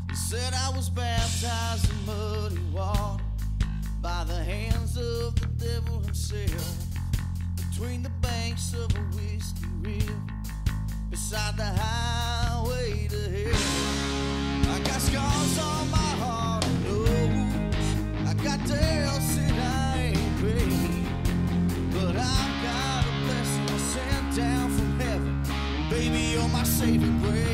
They said I was baptized in muddy water by the hands of the devil himself, between the banks of a whiskey river, beside the highway to hell. I got scars on my heart and nose, I got debts that I ain't paid, but I've got a blessing sent down from heaven. Baby, you're my saving grace.